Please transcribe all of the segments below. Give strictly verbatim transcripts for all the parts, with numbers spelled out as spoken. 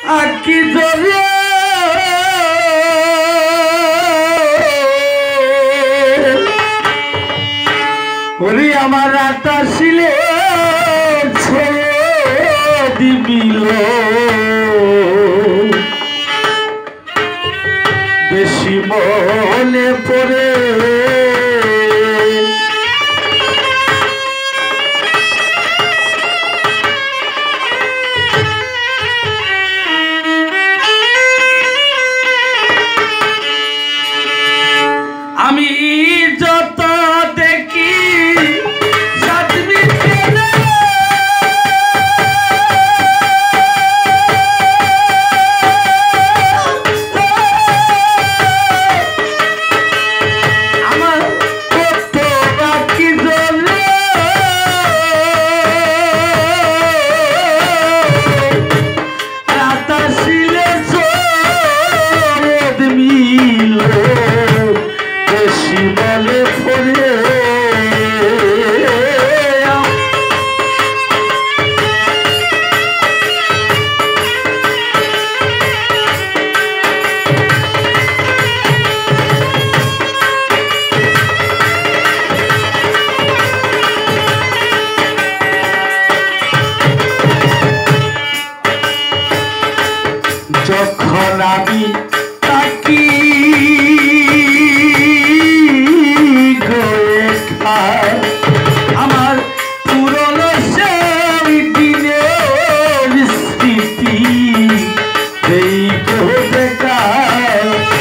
আকি ধরে ওরে আমার আতা শিলে দিবিল বেশি মনে পড়ে আমি যত দেখি যখন আমি তাকি গয়ে খাই আমার পুরনো সেই দিনের স্মৃতি এই দেখায়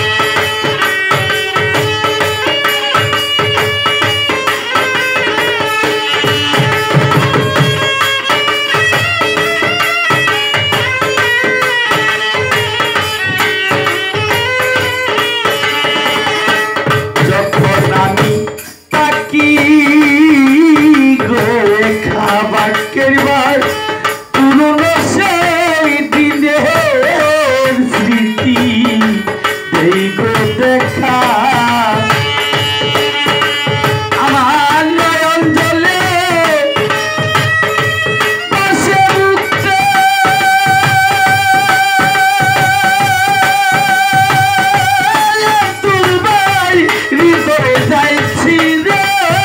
পুরনো সেই দিনের স্মৃতি এই গো দেখা আমার নয়ন জলে বসে উঠতে তোর ভাই হৃদয়ে যাইছি রে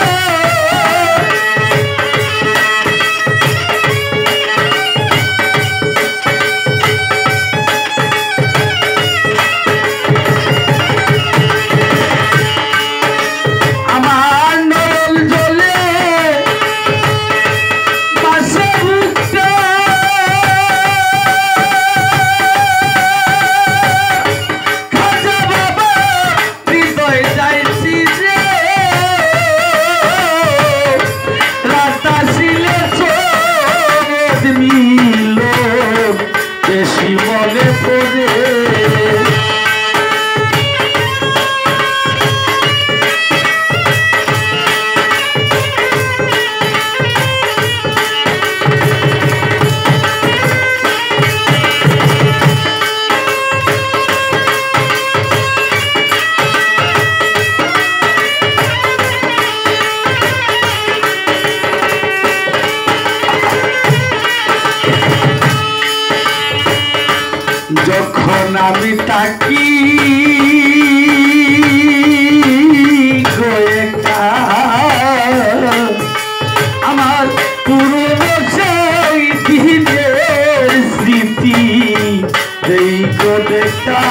বেশি মনে পড়ে যখন আমি তাকি গয়ে আমার পুরনো সেই দিনের স্মৃতি এই গো দেখা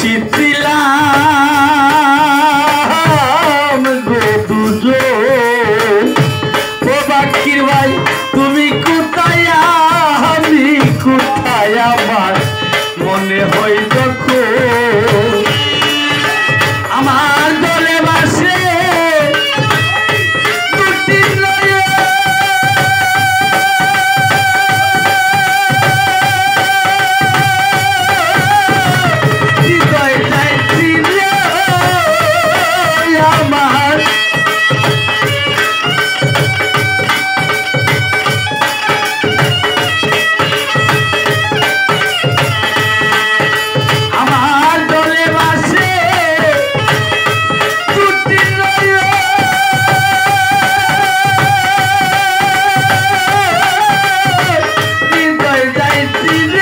ছিলাম গো দুজন ও বাকির ভাই তুমি কোথায় আমি কোথায় আমার মনে হয় যখন আমার দলে বাসে দুটি নয়ন হৃদয় যাইছিল আমার আমার দলে বাসে দুটি নয়ন হৃদয় যাইছিল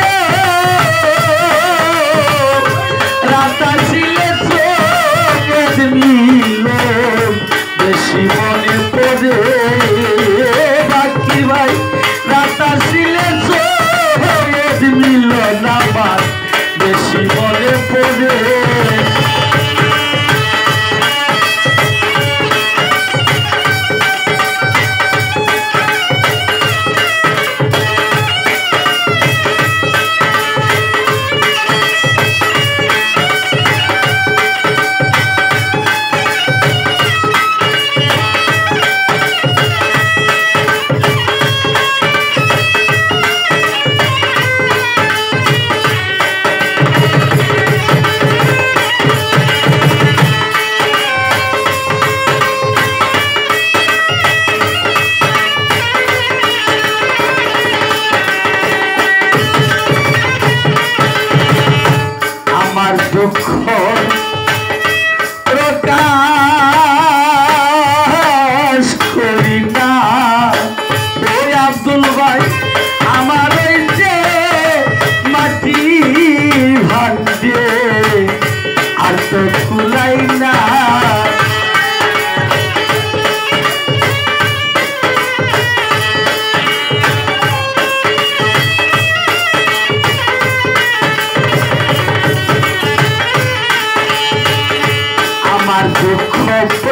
রাত আসিলে চোখের মিলন বেশি মনে পড়ে বাকি ভাই রাত আসিলে চোখের মিলন আমার বেশি মনে পড়ে আমার দুঃখ প্রকাশ করি না ওই আব্দুল ভাই আমার ওই যে মাটি ভান্ডে আর তো কুলাই না আমার দুঃখ